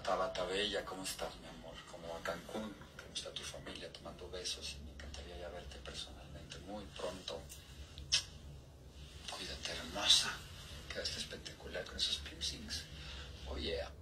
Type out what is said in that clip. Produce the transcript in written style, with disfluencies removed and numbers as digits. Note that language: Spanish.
Tabata Bella, ¿cómo estás, mi amor? ¿Cómo va Cancún? ¿Cómo está tu familia? Te mando besos y me encantaría ya verte personalmente muy pronto. Cuídate, hermosa. Quedaste espectacular con esos piercings. Oh, yeah.